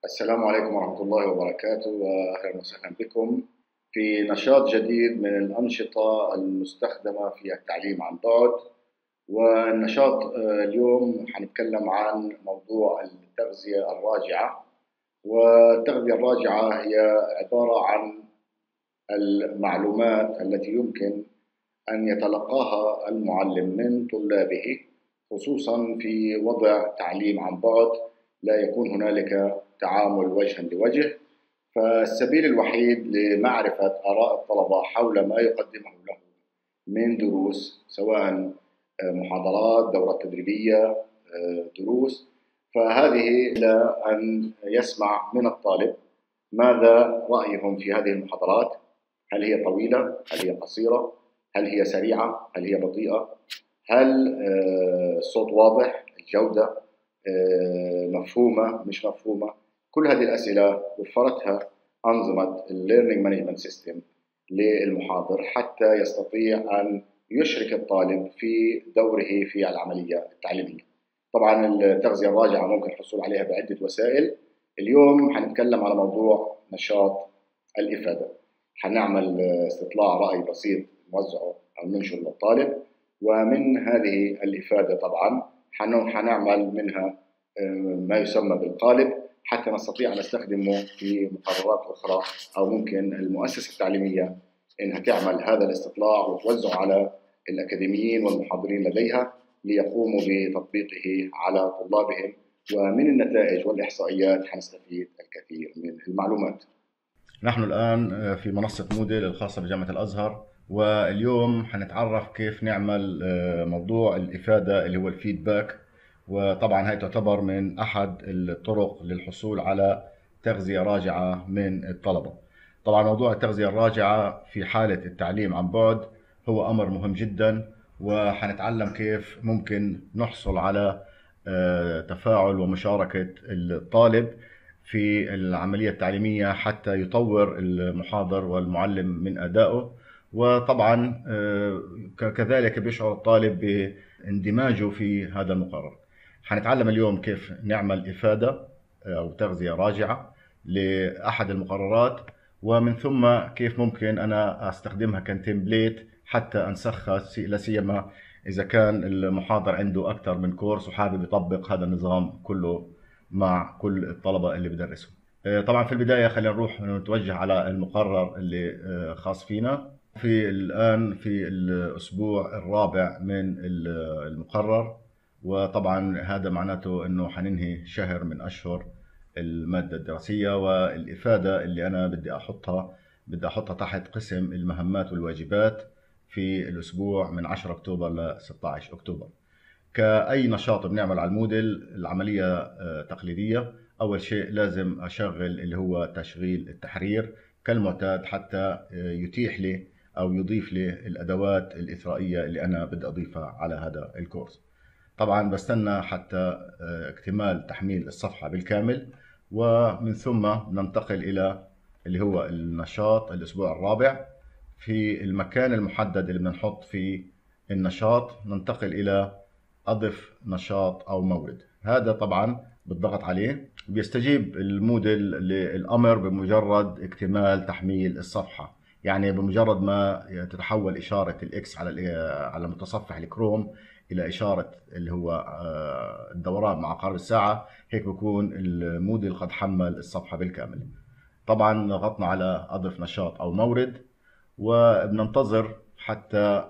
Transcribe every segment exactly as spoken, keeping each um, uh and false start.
السلام عليكم ورحمة الله وبركاته، وأهلا وسهلا بكم في نشاط جديد من الأنشطة المستخدمة في التعليم عن بعد. والنشاط آه، اليوم حنتكلم عن موضوع التغذية الراجعة. والتغذية الراجعة هي عبارة عن المعلومات التي يمكن أن يتلقاها المعلم من طلابه، خصوصا في وضع تعليم عن بعد لا يكون هنالك تعامل وجها لوجه. فالسبيل الوحيد لمعرفة آراء الطلبة حول ما يقدمه له من دروس، سواء محاضرات، دورات تدريبية، دروس، فهذه إلى أن يسمع من الطالب ماذا رأيهم في هذه المحاضرات. هل هي طويلة؟ هل هي قصيرة؟ هل هي سريعة؟ هل هي بطيئة؟ هل الصوت واضح؟ الجودة مفهومة مش مفهومة؟ كل هذه الأسئلة وفرتها أنظمة Learning Management System للمحاضر حتى يستطيع أن يشرك الطالب في دوره في العملية التعليمية. طبعا التغذية الراجعة ممكن الحصول عليها بعدة وسائل. اليوم حنتكلم على موضوع نشاط الإفادة. حنعمل استطلاع رأي بسيط نوزعه أو ننشره للطالب، ومن هذه الإفادة طبعا حنعمل منها ما يسمى بالقالب حتى نستطيع أن نستخدمه في مقررات أخرى، أو ممكن المؤسسة التعليمية إنها تعمل هذا الاستطلاع وتوزعه على الأكاديميين والمحاضرين لديها ليقوموا بتطبيقه على طلابهم. ومن النتائج والإحصائيات حنستفيد الكثير من المعلومات. نحن الآن في منصة موديل الخاصة بجامعة الأزهر، واليوم حنتعرف كيف نعمل موضوع الإفادة اللي هو الفيدباك. وطبعا هاي تعتبر من أحد الطرق للحصول على تغذية راجعة من الطلبة. طبعا موضوع التغذية الراجعة في حالة التعليم عن بعد هو أمر مهم جدا، وحنتعلم كيف ممكن نحصل على تفاعل ومشاركة الطالب في العملية التعليمية حتى يطور المحاضر والمعلم من أدائه. وطبعا كذلك بيشعر الطالب باندماجه في هذا المقرر. حنتعلم اليوم كيف نعمل إفادة أو تغذية راجعة لأحد المقررات، ومن ثم كيف ممكن أنا أستخدمها كتمبليت حتى أنسخها، لا سيما إذا كان المحاضر عنده أكثر من كورس وحابب يطبق هذا النظام كله مع كل الطلبة اللي بدرسهم. طبعا في البداية خلينا نروح نتوجه على المقرر اللي خاص فينا. في الآن في الأسبوع الرابع من المقرر، وطبعا هذا معناته أنه حننهي شهر من أشهر المادة الدراسية. والإفادة اللي أنا بدي أحطها بدي أحطها تحت قسم المهمات والواجبات في الأسبوع من عشرة أكتوبر ل ستة عشر أكتوبر. كأي نشاط بنعمل على الموديل العملية تقليدية. أول شيء لازم أشغل اللي هو تشغيل التحرير كالمعتاد حتى يتيح لي أو يضيف لي الأدوات الإثرائية اللي أنا بدي أضيفها على هذا الكورس. طبعا بستنى حتى اكتمال تحميل الصفحة بالكامل، ومن ثم ننتقل إلى اللي هو النشاط الأسبوع الرابع. في المكان المحدد اللي بنحط فيه النشاط ننتقل إلى أضف نشاط أو مورد. هذا طبعا بالضغط عليه بيستجيب الموديل للأمر بمجرد اكتمال تحميل الصفحة. يعني بمجرد ما تتحول إشارة الإكس على على متصفح الكروم إلى إشارة اللي هو الدوران مع عقارب الساعة، هيك بكون الموديل قد حمل الصفحة بالكامل. طبعا ضغطنا على أضف نشاط أو مورد، وبننتظر حتى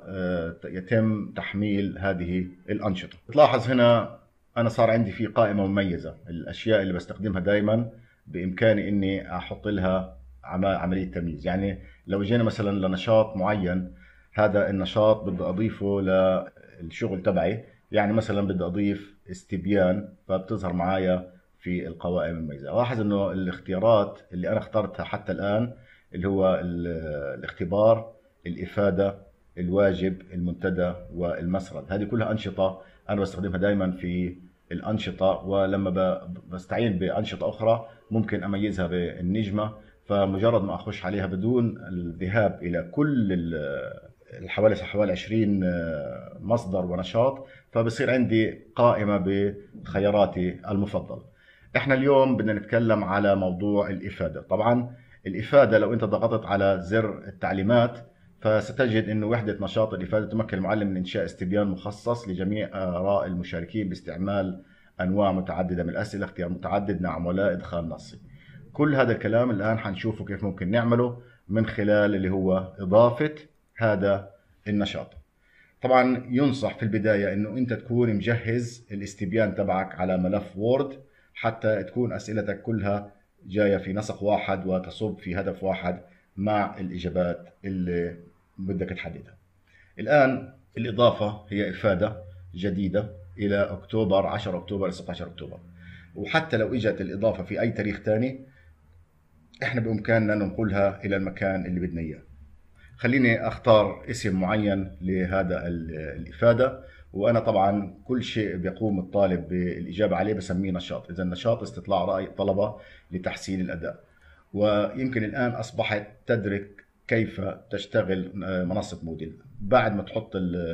يتم تحميل هذه الأنشطة. تلاحظ هنا أنا صار عندي في قائمة مميزة، الأشياء اللي بستخدمها دائما بإمكاني إني أحط لها عملية تمييز. يعني لو جينا مثلا لنشاط معين، هذا النشاط بدي أضيفه للشغل تبعي، يعني مثلا بدي أضيف استبيان، فبتظهر معايا في القوائم المميزة. لاحظ إنه الاختيارات اللي أنا اخترتها حتى الآن اللي هو الاختبار، الإفادة، الواجب، المنتدى، والمسرد، هذه كلها أنشطة أنا بستخدمها دائما في الأنشطة. ولما بستعين بأنشطة أخرى ممكن أميزها بالنجمة، فمجرد ما أخش عليها بدون الذهاب إلى كل الحوالي حوالي عشرين مصدر ونشاط، فبصير عندي قائمة بخياراتي المفضلة. احنا اليوم بدنا نتكلم على موضوع الإفادة. طبعا الإفادة لو انت ضغطت على زر التعليمات فستجد انه وحدة نشاط الإفادة تمكن المعلم من إنشاء استبيان مخصص لجميع آراء المشاركين باستعمال أنواع متعددة من الأسئلة، اختيار متعدد، نعم ولا، إدخال نصي. كل هذا الكلام الآن حنشوفه كيف ممكن نعمله من خلال اللي هو إضافة هذا النشاط. طبعا ينصح في البداية انه انت تكون مجهز الاستبيان تبعك على ملف وورد حتى تكون اسئلتك كلها جاية في نسق واحد وتصب في هدف واحد مع الاجابات اللي بدك تحددها. الان الاضافة هي افادة جديدة الى اكتوبر عشرة اكتوبر ستة عشر اكتوبر، وحتى لو اجت الاضافة في اي تاريخ ثاني احنا بامكاننا ننقلها الى المكان اللي بدنا اياه. خليني اختار اسم معين لهذا الإفادة، وأنا طبعا كل شيء بيقوم الطالب بالإجابة عليه بسميه نشاط. إذا النشاط استطلاع رأي الطلبة لتحسين الأداء. ويمكن الآن أصبحت تدرك كيف تشتغل منصة موديل. بعد ما تحط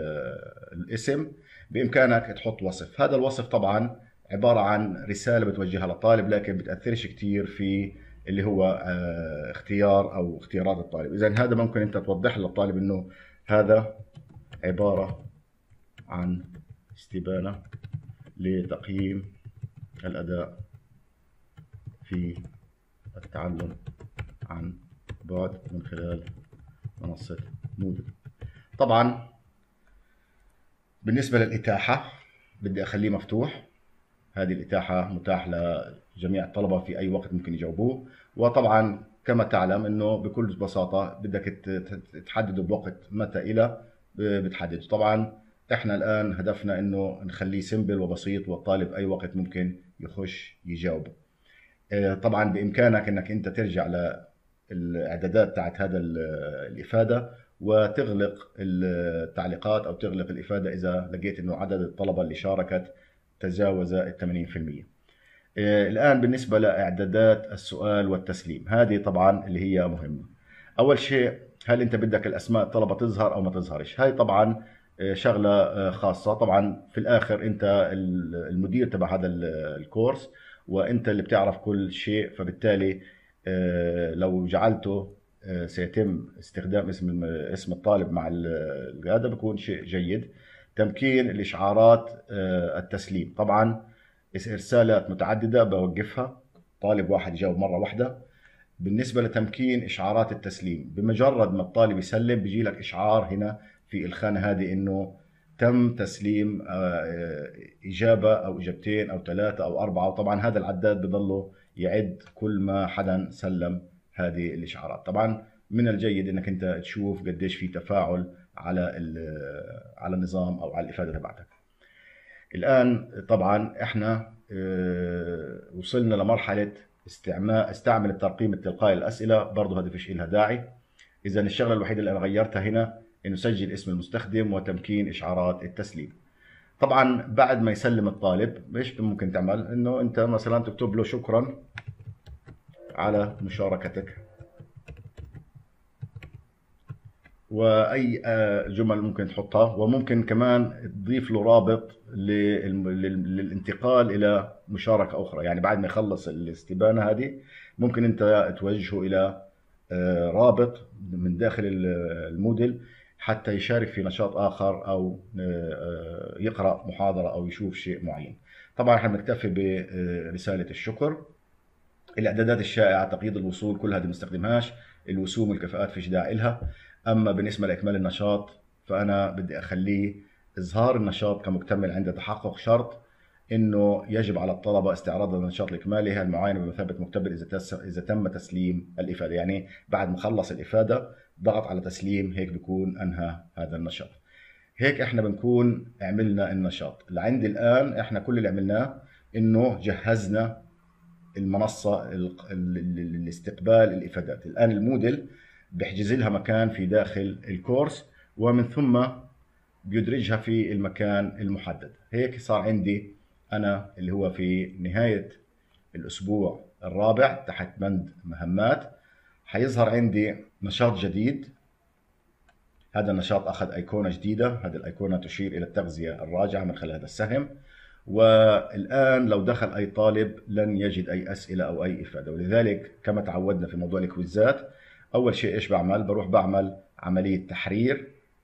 الاسم بإمكانك تحط وصف. هذا الوصف طبعا عبارة عن رسالة بتوجهها للطالب، لكن بتأثرش كتير في اللي هو اختيار او اختيارات الطالب. اذا هذا ممكن انت توضح للطالب انه هذا عبارة عن استبانة لتقييم الاداء في التعلم عن بعد من خلال منصة مودل. طبعا بالنسبة للإتاحة بدي اخليه مفتوح. هذه الإتاحة متاح لجميع الطلبة في أي وقت ممكن يجاوبوه. وطبعا كما تعلم أنه بكل بساطة بدك تحدده بوقت متى إلى بتحدد. طبعا إحنا الآن هدفنا أنه نخليه سيمبل وبسيط والطالب أي وقت ممكن يخش يجاوب. طبعا بإمكانك أنك أنت ترجع للإعدادات تاعت هذا الإفادة وتغلق التعليقات أو تغلق الإفادة إذا لقيت أنه عدد الطلبة اللي شاركت تجاوز ال ثمانين بالمئة. الآن بالنسبة لإعدادات السؤال والتسليم، هذه طبعا اللي هي مهمة. أول شيء، هل أنت بدك الأسماء الطلبة تظهر أو ما تظهرش؟ هاي طبعا شغلة خاصة. طبعا في الآخر أنت المدير تبع هذا الكورس وأنت اللي بتعرف كل شيء، فبالتالي لو جعلته سيتم استخدام اسم اسم الطالب مع هذا بيكون شيء جيد. تمكين الإشعارات التسليم، طبعا إرسالات متعددة بوقفها، طالب واحد يجاوب مرة واحدة. بالنسبة لتمكين إشعارات التسليم، بمجرد ما الطالب يسلم بيجي لك إشعار هنا في الخانة هذه إنه تم تسليم إجابة أو إجابتين أو ثلاثة أو أربعة. وطبعا هذا العداد بضله يعد كل ما حدا سلم هذه الإشعارات. طبعا من الجيد إنك أنت تشوف قديش في تفاعل على على النظام او على الافاده تبعتك. الان طبعا احنا وصلنا لمرحله استعمال استعمل الترقيم التلقائي للاسئله، برضه هذا فيش لها داعي. اذا الشغله الوحيده اللي انا غيرتها هنا انه سجل اسم المستخدم وتمكين اشعارات التسليم. طبعا بعد ما يسلم الطالب ايش ممكن تعمل؟ انه انت مثلا تكتب له شكرا على مشاركتك، واي جمل ممكن تحطها. وممكن كمان تضيف له رابط للانتقال الى مشاركه اخرى. يعني بعد ما يخلص الاستبانه هذه ممكن انت توجهه الى رابط من داخل الموديل حتى يشارك في نشاط اخر او يقرا محاضره او يشوف شيء معين. طبعا احنا بنكتفي برساله الشكر. الاعدادات الشائعه، تقييد الوصول، كل هذه ما بنستخدمهاش. الوسوم والكفاءات فيش داعي لها. اما بالنسبه لاكمال النشاط فانا بدي اخليه اظهار النشاط كمكتمل عند تحقق شرط انه يجب على الطلبه استعراض النشاط الاكمالي المعاينه بمثابه مكتمل اذا اذا تم تسليم الافاده. يعني بعد ما خلص الافاده ضغط على تسليم، هيك بيكون انهى هذا النشاط. هيك احنا بنكون عملنا النشاط. لعند الان احنا كل اللي عملناه انه جهزنا المنصه لاستقبال الافادات. الان الموديل بيحجز لها مكان في داخل الكورس ومن ثم بيدرجها في المكان المحدد. هيك صار عندي أنا اللي هو في نهاية الأسبوع الرابع تحت بند مهمات حيظهر عندي نشاط جديد. هذا النشاط أخذ أيقونة جديدة، هذه الأيقونة تشير إلى التغذية الراجعة من خلال هذا السهم. والآن لو دخل أي طالب لن يجد أي أسئلة أو أي إفادة. ولذلك كما تعودنا في موضوع الكويزات، أول شيء إيش بعمل؟ بروح بعمل عملية تحرير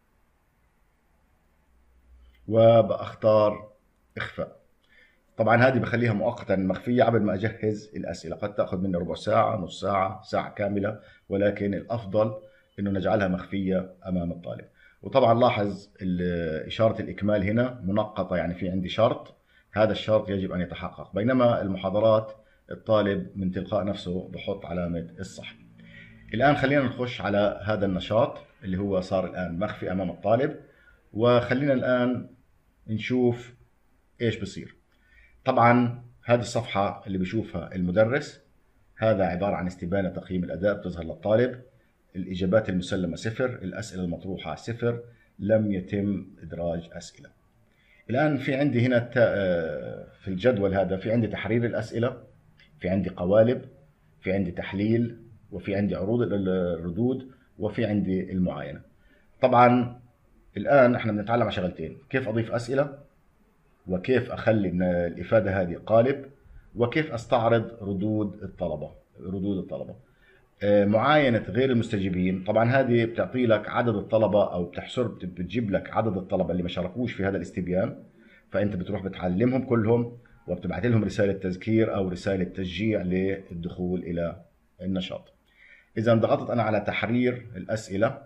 وبختار إخفاء. طبعا هذه بخليها مؤقتا مخفية قبل ما أجهز الأسئلة، قد تأخذ مني ربع ساعة، نص ساعة، ساعة كاملة، ولكن الأفضل إنه نجعلها مخفية أمام الطالب. وطبعا لاحظ إشارة الإكمال هنا منقطة، يعني في عندي شرط، هذا الشرط يجب أن يتحقق، بينما المحاضرات الطالب من تلقاء نفسه بحط علامة الصح. الآن خلينا نخش على هذا النشاط اللي هو صار الآن مخفي أمام الطالب، وخلينا الآن نشوف إيش بصير. طبعا هذه الصفحة اللي بيشوفها المدرس، هذا عبارة عن استبانة تقييم الأداء بتظهر للطالب، الإجابات المسلمة صفر، الأسئلة المطروحة صفر، لم يتم إدراج أسئلة. الآن في عندي هنا في الجدول هذا في عندي تحرير الأسئلة، في عندي قوالب، في عندي تحليل، وفي عندي عروض الردود، وفي عندي المعاينة. طبعا الآن احنا بنتعلم على شغلتين: كيف أضيف أسئلة، وكيف أخلي الإفادة هذه قالب، وكيف أستعرض ردود الطلبة ردود الطلبة معاينة غير المستجيبين. طبعا هذه بتعطي لك عدد الطلبة، أو بتحسب بتجيب لك عدد الطلبة اللي ما شاركوش في هذا الاستبيان، فأنت بتروح بتعلمهم كلهم وبتبعت لهم رسالة تذكير أو رسالة تشجيع للدخول إلى النشاط. إذا ضغطت أنا على تحرير الأسئلة،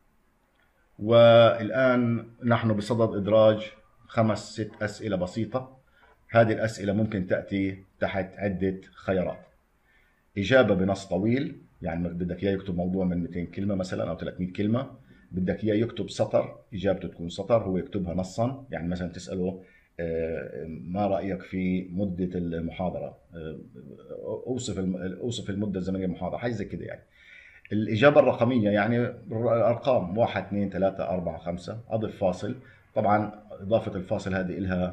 والآن نحن بصدد إدراج خمس ست أسئلة بسيطة. هذه الأسئلة ممكن تأتي تحت عدة خيارات: إجابة بنص طويل، يعني بدك إياه يكتب موضوع من مئتين كلمة مثلا أو ثلاثمئة كلمة، بدك إياه يكتب سطر، إجابته تكون سطر هو يكتبها نصا، يعني مثلا تسأله ما رأيك في مدة المحاضرة، أوصف أوصف المدة الزمنية للمحاضرة، حاجة زي كده. يعني الإجابة الرقمية يعني الأرقام واحد اثنين ثلاثة أربعة خمسة، أضف فاصل. طبعا إضافة الفاصل هذه لها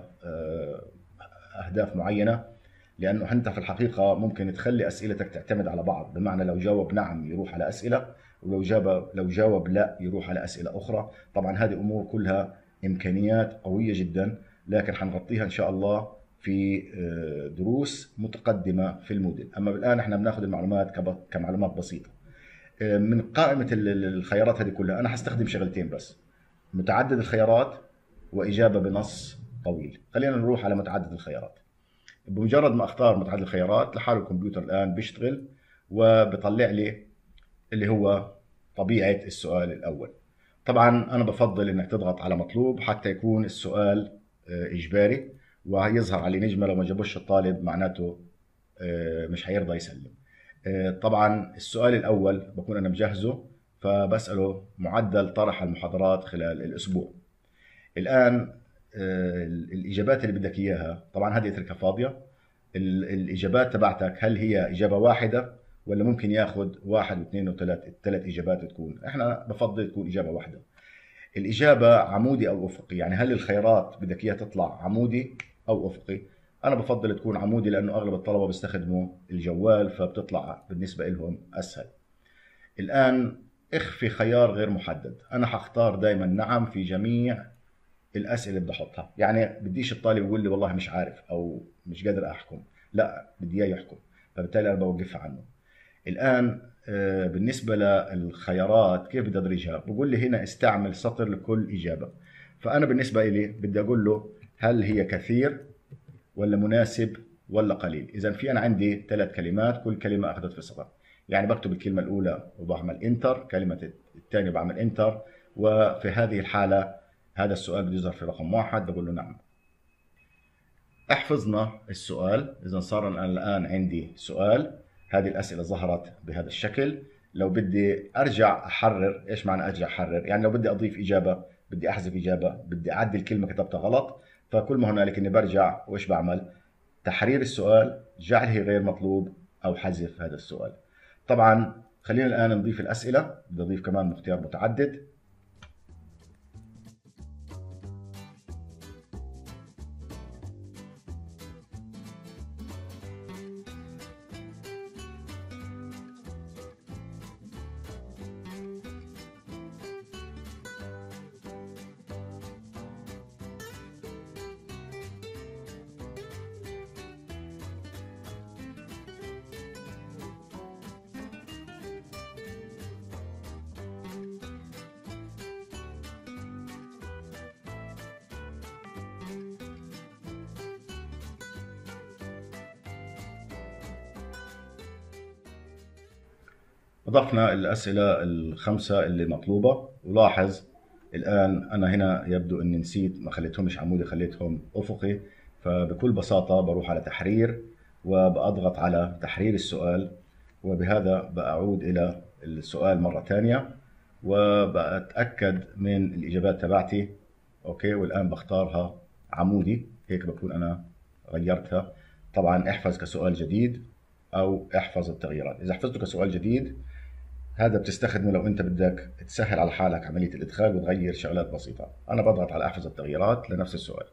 أهداف معينة، لأنه أنت في الحقيقة ممكن تخلي أسئلتك تعتمد على بعض، بمعنى لو جاوب نعم يروح على أسئلة، ولو جاوب لو جاوب لا يروح على أسئلة أخرى. طبعا هذه أمور كلها إمكانيات قوية جدا، لكن حنغطيها إن شاء الله في دروس متقدمة في الموديل. أما الآن احنا بناخذ المعلومات كمعلومات بسيطة. من قائمة الخيارات هذه كلها أنا حستخدم شغلتين بس: متعدد الخيارات وإجابة بنص طويل. خلينا نروح على متعدد الخيارات. بمجرد ما اختار متعدد الخيارات لحاله الكمبيوتر الآن بيشتغل وبيطلع لي اللي هو طبيعة السؤال الأول. طبعا أنا بفضل إنك تضغط على مطلوب حتى يكون السؤال إجباري، وهيظهر عليه نجمة، لو ما جابوش الطالب معناته مش هيرضى يسلم. طبعا السؤال الأول بكون أنا مجهزه، فبسأله معدل طرح المحاضرات خلال الأسبوع. الآن الإجابات اللي بدك إياها طبعا هذه اتركها فاضية. الإجابات تبعتك هل هي إجابة واحدة ولا ممكن ياخد واحد واثنين وثلاث ثلاث إجابات تكون؟ إحنا بفضل تكون إجابة واحدة. الإجابة عمودي أو أفقي، يعني هل الخيارات بدك إياها تطلع عمودي أو أفقي؟ أنا بفضل تكون عمودي، لأنه أغلب الطلبة بيستخدموا الجوال فبتطلع بالنسبة لهم أسهل. الآن اخفي خيار غير محدد. أنا حختار دايما نعم في جميع الأسئلة اللي بدي أحطها، يعني بديش الطالب يقول لي والله مش عارف أو مش قادر أحكم، لا بدي إياه يحكم، فبالتالي أنا بوقفها عنه. الآن بالنسبة للخيارات كيف بدي أدرجها؟ بقول لي هنا استعمل سطر لكل إجابة. فأنا بالنسبة لي بدي أقول له هل هي كثير ولا مناسب ولا قليل. إذا في أنا عندي ثلاث كلمات، كل كلمة أخذت في سطر، يعني بكتب الكلمة الأولى وبعمل إنتر، كلمة الثانية بعمل إنتر، وفي هذه الحالة هذا السؤال بده يظهر في رقم واحد، بقول له نعم. احفظنا السؤال. إذا صار أنا الآن عندي سؤال، هذه الأسئلة ظهرت بهذا الشكل. لو بدي أرجع أحرر، إيش معنى أرجع أحرر؟ يعني لو بدي أضيف إجابة، بدي أحذف إجابة، بدي أعدل كلمة كتبتها غلط، فكل ما هنالك إني برجع وإيش بعمل؟ تحرير السؤال، جعله غير مطلوب، أو حذف هذا السؤال. طبعا خلينا الآن نضيف الأسئلة. بدي أضيف كمان اختيار متعدد. أضفنا الأسئلة الخمسة اللي مطلوبة. ولاحظ الآن أنا هنا يبدو أني نسيت، ما خليتهمش عمودي، خليتهم أفقي. فبكل بساطة بروح على تحرير وبأضغط على تحرير السؤال، وبهذا بأعود إلى السؤال مرة ثانية وبأتأكد من الإجابات تبعتي. أوكي، والآن بختارها عمودي، هيك بكون أنا غيرتها. طبعا احفظ كسؤال جديد أو احفظ التغييرات. إذا حفظته كسؤال جديد هذا بتستخدمه لو انت بدك تسهل على حالك عمليه الادخال وتغير شغلات بسيطه. انا بضغط على احفظ التغييرات لنفس السؤال.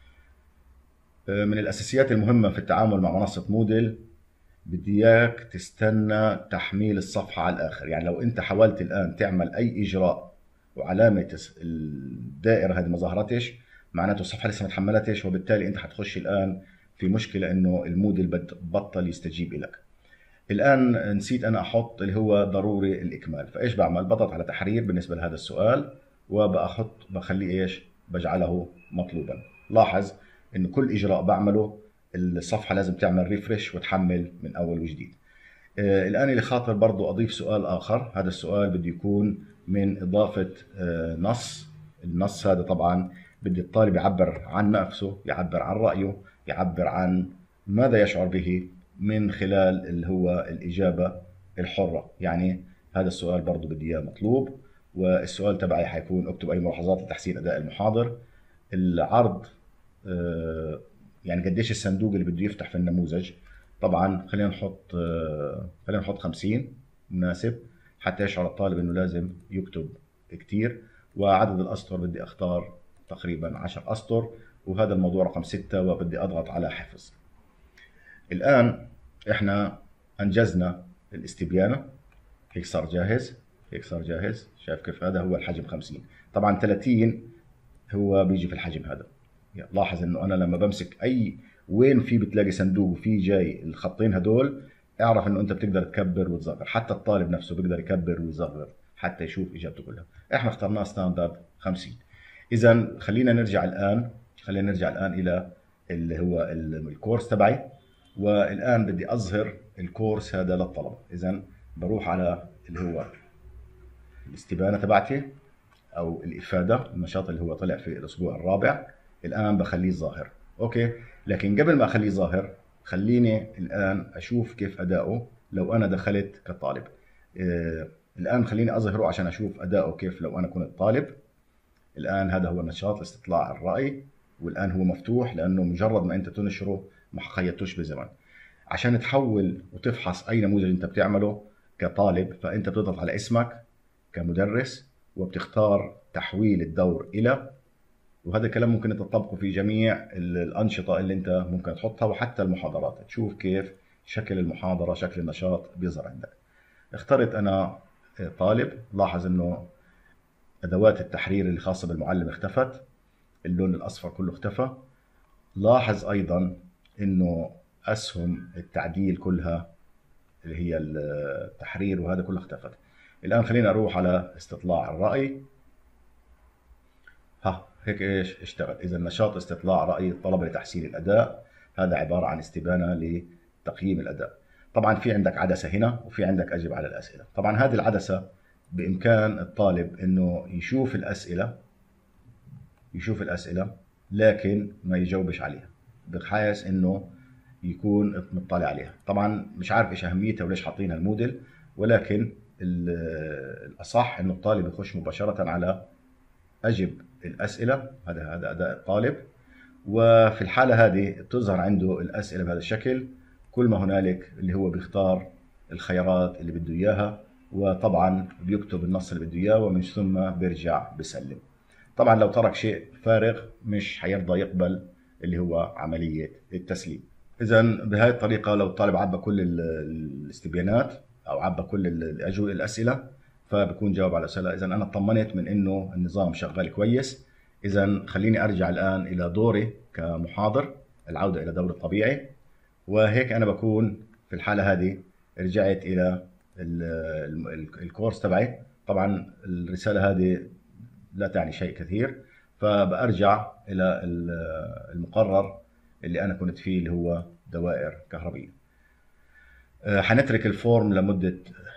من الاساسيات المهمه في التعامل مع منصه موديل، بدي اياك تستنى تحميل الصفحه على الاخر. يعني لو انت حاولت الان تعمل اي اجراء وعلامه الدائره هذه ما ظهرتش، معناته الصفحه لسه ما تحملتش، وبالتالي انت حتخش الان في مشكله انه الموديل بطل يستجيب لك. الآن نسيت أنا أحط اللي هو ضروري الإكمال، فإيش بعمل؟ بضغط على تحرير بالنسبة لهذا السؤال وبأحط بخليه إيش؟ بجعله مطلوبا. لاحظ إنه كل إجراء بعمله الصفحة لازم تعمل ريفرش وتحمل من أول وجديد. آه الآن اللي خاطر برضو أضيف سؤال آخر. هذا السؤال بده يكون من إضافة آه نص. النص هذا طبعا بدي الطالب يعبر عن نفسه، يعبر عن رأيه، يعبر عن ماذا يشعر به من خلال اللي هو الإجابة الحرة. يعني هذا السؤال برضو بدي إياه مطلوب. والسؤال تبعي حيكون اكتب أي ملاحظات لتحسين أداء المحاضر. العرض آه يعني قديش الصندوق اللي بده يفتح في النموذج. طبعا خلينا نحط آه خلينا نحط خمسين مناسب حتى يشعر الطالب انه لازم يكتب كتير. وعدد الأسطر بدي اختار تقريبا عشر أسطر. وهذا الموضوع رقم ستة وبدي أضغط على حفظ. الآن احنا أنجزنا الاستبيانة. هيك صار جاهز، هيك صار جاهز. شايف كيف؟ هذا هو الحجم خمسين. طبعا ثلاثين هو بيجي في الحجم هذا. لاحظ انه انا لما بمسك اي وين في بتلاقي صندوق وفي جاي الخطين هدول، اعرف انه انت بتقدر تكبر وتصغر. حتى الطالب نفسه بيقدر يكبر ويصغر حتى يشوف اجابته كلها. احنا اخترناه ستاندرد خمسين. اذا خلينا نرجع الان خلينا نرجع الان الى اللي هو الكورس تبعي. والآن بدي أظهر الكورس هذا للطلبة. إذا بروح على اللي هو الاستبانة تبعتي أو الإفادة، النشاط اللي هو طلع في الأسبوع الرابع. الآن بخليه ظاهر. أوكي، لكن قبل ما أخليه ظاهر خليني الآن أشوف كيف أداؤه لو أنا دخلت كطالب. آه الآن خليني أظهره عشان أشوف أداؤه كيف لو أنا كنت طالب. الآن هذا هو النشاط لاستطلاع الرأي، والآن هو مفتوح لأنه مجرد ما أنت تنشره ما خيطتوش بزمن. عشان تحول وتفحص اي نموذج انت بتعمله كطالب، فانت بتضغط على اسمك كمدرس وبتختار تحويل الدور الى. وهذا الكلام ممكن تطبقه في جميع الانشطه اللي انت ممكن تحطها، وحتى المحاضرات تشوف كيف شكل المحاضره، شكل النشاط بيظهر عندك. اخترت انا طالب. لاحظ انه ادوات التحرير اللي خاصه بالمعلم اختفت، اللون الاصفر كله اختفى. لاحظ ايضا انه اسهم التعديل كلها اللي هي التحرير وهذا كله اختفت. الان خلينا اروح على استطلاع الراي. ها هيك ايش اشتغل. اذا نشاط استطلاع راي الطلبه لتحسين الاداء، هذا عباره عن استبانه لتقييم الاداء. طبعا في عندك عدسه هنا وفي عندك اجب على الاسئله. طبعا هذه العدسه بامكان الطالب انه يشوف الاسئله يشوف الاسئله لكن ما يجاوبش عليها، بحيث انه يكون مطلع عليها. طبعا مش عارف ايش اهميتها وليش حاطينها الموديل، ولكن الاصح انه الطالب يخش مباشره على اجب الاسئله. هذا هذا اداء الطالب. وفي الحاله هذه بتظهر عنده الاسئله بهذا الشكل. كل ما هنالك اللي هو بيختار الخيارات اللي بده اياها، وطبعا بيكتب النص اللي بده اياه، ومن ثم بيرجع بيسلم. طبعا لو ترك شيء فارغ مش حيرضى يقبل اللي هو عمليه التسليم. اذا بهذه الطريقه لو الطالب عبى كل الاستبيانات او عبى كل الاسئله فبكون جاوب على الاسئله. اذا انا اطمنت من انه النظام شغال كويس. اذا خليني ارجع الان الى دوري كمحاضر، العوده الى دوري الطبيعي. وهيك انا بكون في الحاله هذه رجعت الى الكورس تبعي. طبعا الرساله هذه لا تعني شيء كثير، فبأرجع إلى المقرر اللي أنا كنت فيه اللي هو دوائر كهربية. حنترك الفورم لمدة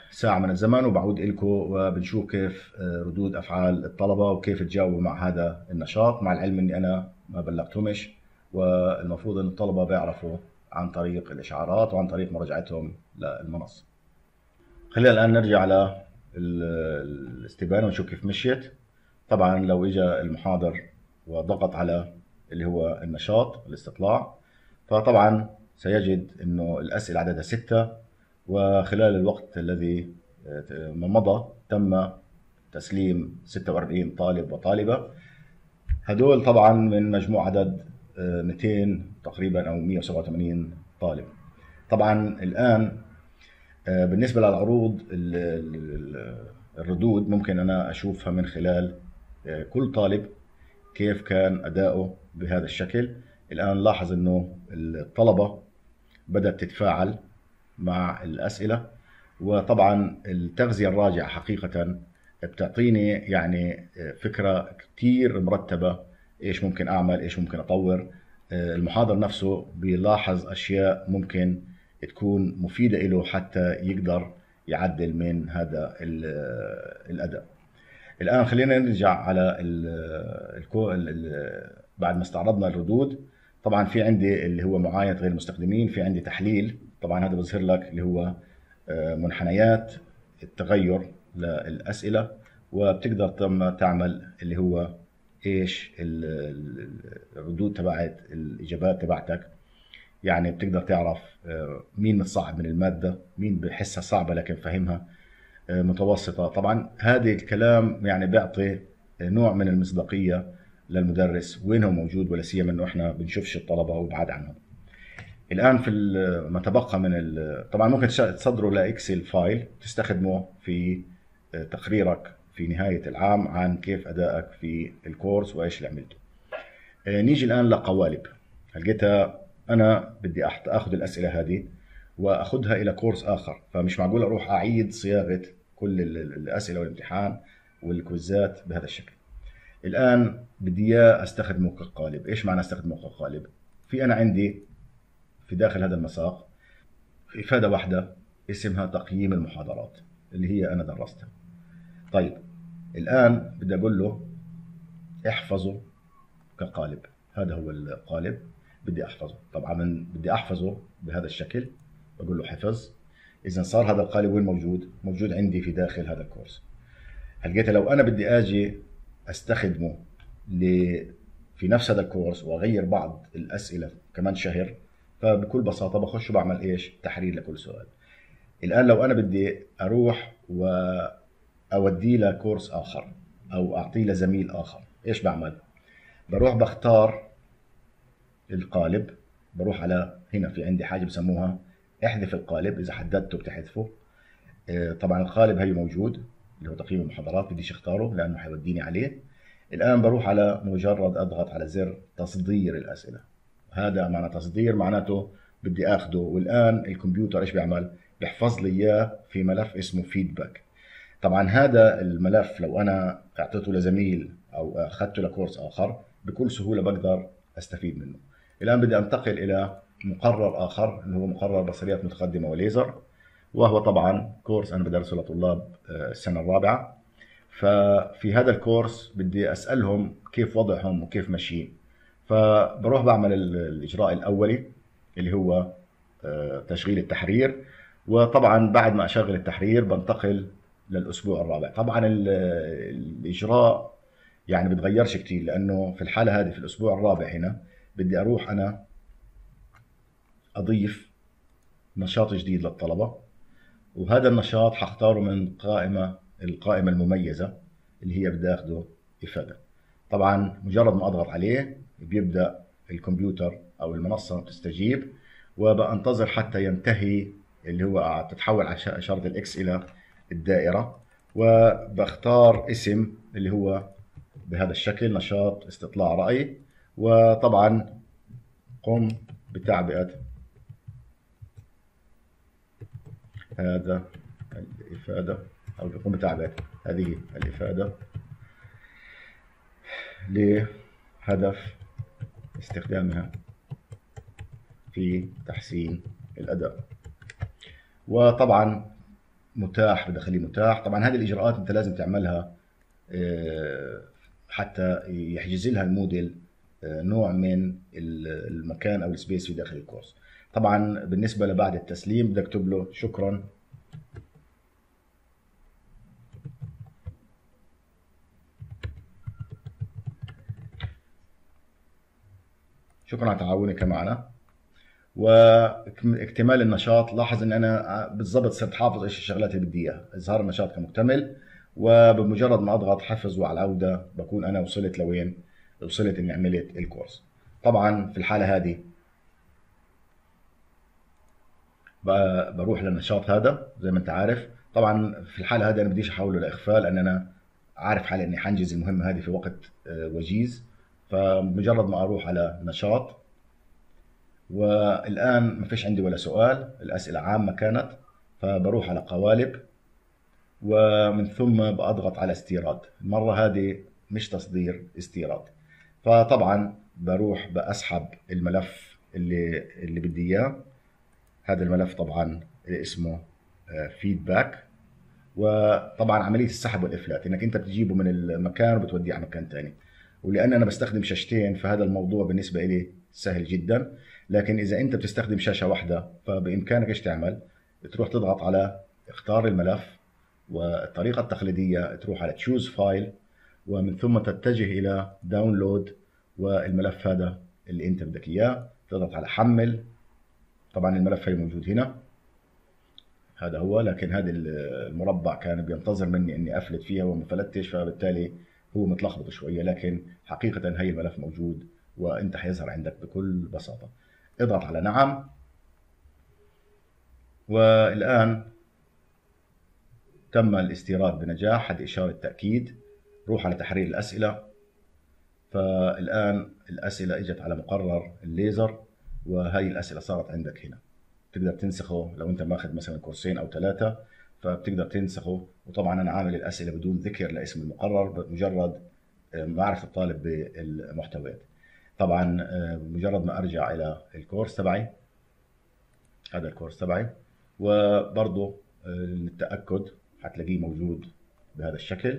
ساعة من الزمن وبعود لكم وبنشوف كيف ردود أفعال الطلبة وكيف تجاوبوا مع هذا النشاط، مع العلم إني أنا ما بلغتهمش، والمفروض إن الطلبة بيعرفوا عن طريق الإشعارات وعن طريق مراجعتهم للمنصة. خلينا الآن نرجع على الاستبانة ونشوف كيف مشيت. طبعا لو إجا المحاضر وضغط على اللي هو النشاط الاستطلاع، فطبعا سيجد إنه الأسئلة عددها ستة، وخلال الوقت الذي مضى تم تسليم ستة وأربعين طالب وطالبة. هدول طبعا من مجموع عدد مئتين تقريبا أو مئة وسبعة وثمانين طالب. طبعا الآن بالنسبة للعروض الردود ممكن أنا أشوفها من خلال كل طالب كيف كان أداؤه بهذا الشكل. الآن لاحظ أنه الطلبة بدأت تتفاعل مع الأسئلة، وطبعا التغذية الراجعة حقيقة بتعطيني يعني فكرة كتير مرتبة إيش ممكن أعمل، إيش ممكن أطور. المحاضر نفسه بيلاحظ أشياء ممكن تكون مفيدة له حتى يقدر يعدل من هذا الأداء. الآن خلينا نرجع على الكو... بعد ما استعرضنا الردود. طبعا في عندي اللي هو معاينة غير المستخدمين، في عندي تحليل. طبعا هذا بظهر لك اللي هو منحنيات التغير للأسئلة، وبتقدر تعمل اللي هو ايش الردود تبعت الإجابات تبعتك. يعني بتقدر تعرف مين متصعب من المادة، مين بحسها صعبة لكن فهمها متوسطة. طبعا هذا الكلام يعني بيعطي نوع من المصداقية للمدرس وين هو موجود، ولا سيما انه احنا بنشوفش الطلبة وبعاد عنهم. الان في ما تبقى من طبعا ممكن تصدره لاكسل فايل تستخدمه في تقريرك في نهاية العام عن كيف ادائك في الكورس وايش اللي عملته. نيجي الان لقوالب. لقيتها انا بدي اخذ الاسئلة هذه واخذها الى كورس اخر، فمش معقول اروح اعيد صياغة كل الاسئلة والامتحان والكويزات بهذا الشكل. الان بدي اياه استخدمه كقالب. ايش معنى استخدمه كقالب؟ في انا عندي في داخل هذا المساق إفادة واحدة اسمها تقييم المحاضرات اللي هي أنا درستها. طيب الآن بدي أقول له احفظه كقالب. هذا هو القالب بدي أحفظه. طبعا من بدي أحفظه بهذا الشكل بقول له حفظ. إذا صار هذا القالب وين موجود؟ موجود عندي في داخل هذا الكورس. هلقيته لو أنا بدي أجي أستخدمه في نفس هذا الكورس وأغير بعض الأسئلة كمان شهر، فبكل بساطة بخش وبعمل إيش؟ تحرير لكل سؤال. الآن لو أنا بدي أروح وأوديه لكورس آخر أو أعطيه لزميل آخر، إيش بعمل؟ بروح بختار القالب، بروح على هنا في عندي حاجة بسموها احذف القالب. إذا حددته بتحذفه. طبعا القالب هي موجود اللي هو تقييم المحاضرات، بديش اختاره لأنه حيوديني عليه. الآن بروح على مجرد أضغط على زر تصدير الأسئلة. هذا معنى تصدير، معناته بدي اخده، والان الكمبيوتر ايش بيعمل؟ بيحفظ لي اياه في ملف اسمه فيدباك. طبعا هذا الملف لو انا اعطيته لزميل او اخذته لكورس اخر بكل سهوله بقدر استفيد منه. الان بدي انتقل الى مقرر اخر اللي هو مقرر بصريات متقدمه وليزر، وهو طبعا كورس انا بدرسه لطلاب السنه الرابعه. ففي هذا الكورس بدي اسالهم كيف وضعهم وكيف ماشيين. فبروح بعمل الإجراء الأولي اللي هو تشغيل التحرير، وطبعا بعد ما أشغل التحرير بنتقل للأسبوع الرابع. طبعا الإجراء يعني بتغيرش كتير، لأنه في الحالة هذه في الأسبوع الرابع هنا بدي أروح أنا أضيف نشاط جديد للطلبة، وهذا النشاط حختاره من قائمة القائمة المميزة اللي هي بدي أخده إفادة. طبعا مجرد ما أضغط عليه بيبدأ الكمبيوتر أو المنصة تستجيب، وبنتظر حتى ينتهي اللي هو تتحول على إشارة الإكس إلى الدائرة، وبختار اسم اللي هو بهذا الشكل نشاط استطلاع رأي. وطبعا قم بتعبئة هذا الإفادة أو قم بتعبئة هذه الإفادة لهدف استخدامها في تحسين الأداء. وطبعا متاح بدي اخليه متاح. طبعا هذه الاجراءات انت لازم تعملها آه، حتى يحجز لها الموديل آه، نوع من المكان او السبيس في داخل الكورس. طبعا بالنسبه لبعد التسليم بدك تكتب له شكرا شكرا على تعاونك معنا واكتمال النشاط. لاحظ ان انا بالضبط صرت حافظ ايش الشغلات اللي بدي اياها، اظهار النشاط كمكتمل، وبمجرد ما اضغط حفظ وعلى العوده بكون انا وصلت لوين؟ وصلت اني عملت الكورس. طبعا في الحاله هذه بروح للنشاط هذا زي ما انت عارف. طبعا في الحاله هذه انا بديش احوله لاخفاء، لان انا عارف حالي اني حنجز المهمه هذه في وقت وجيز. فمجرد ما اروح على نشاط، والآن ما فيش عندي ولا سؤال، الأسئلة عامة كانت، فبروح على قوالب ومن ثم بضغط على استيراد. المرة هذه مش تصدير، استيراد. فطبعا بروح بأسحب الملف اللي اللي بدي إياه. هذا الملف طبعا اللي اسمه فيدباك. وطبعا عملية السحب والإفلات إنك أنت بتجيبه من المكان وبتوديه على مكان ثاني. ولأن أنا بستخدم شاشتين فهذا الموضوع بالنسبة لي سهل جدا. لكن إذا أنت بتستخدم شاشة واحدة فبإمكانك إيش تعمل؟ تروح تضغط على اختار الملف، والطريقة التقليدية تروح على تشوز فايل، ومن ثم تتجه إلى داونلود، والملف هذا اللي أنت بدك إياه تضغط على حمل. طبعا الملف هي موجود هنا، هذا هو. لكن هذا المربع كان بينتظر مني اني افلت فيها وما فلتش، فبالتالي هو متلخبط شويه. لكن حقيقه هي الملف موجود وانت حيظهر عندك بكل بساطه. اضغط على نعم. والان تم الاستيراد بنجاح، هذه اشاره تاكيد. روح على تحرير الاسئله. فالان الاسئله اجت على مقرر الليزر، وهي الاسئله صارت عندك هنا. تقدر تنسخه لو انت ماخذ مثلا كورسين او ثلاثه، فبتقدر تنسخه. وطبعا انا عامل الاسئله بدون ذكر لاسم المقرر، مجرد معرفه الطالب بالمحتويات. طبعا مجرد ما ارجع الى الكورس تبعي، هذا الكورس تبعي، وبرضه للتاكد حتلاقيه موجود بهذا الشكل.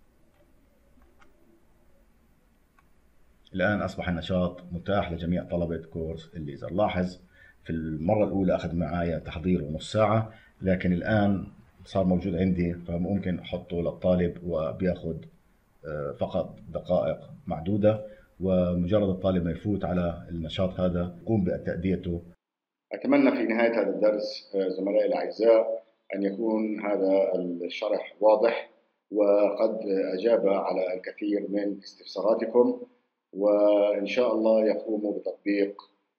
الان اصبح النشاط متاح لجميع طلبه كورس الليزر. لاحظ في المرة الأولى أخذ معايا تحضير ونص ساعة، لكن الآن صار موجود عندي، فممكن أحطه للطالب وبياخذ فقط دقائق معدودة. ومجرد الطالب ما يفوت على النشاط هذا يقوم بتأديته. أتمنى في نهاية هذا الدرس زملائي الأعزاء أن يكون هذا الشرح واضح وقد أجاب على الكثير من استفساراتكم، وإن شاء الله يقوموا بتطبيق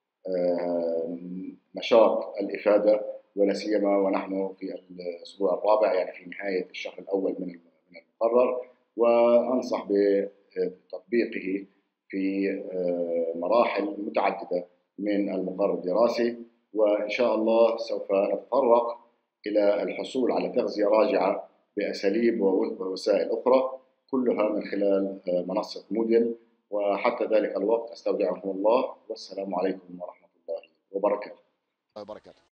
نشاط الإفادة، ولا سيما ونحن في الأسبوع الرابع، يعني في نهاية الشهر الأول من المقرر. وأنصح بتطبيقه في مراحل متعددة من المقرر الدراسي. وإن شاء الله سوف نتطرق إلى الحصول على تغذية راجعة بأساليب ووسائل أخرى، كلها من خلال منصة موديل. وحتى ذلك الوقت أستودعكم الله، والسلام عليكم ورحمة الله وبركاته.